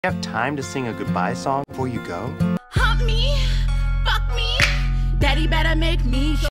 You have time to sing a goodbye song before you go? Hump me, fuck me, daddy better make me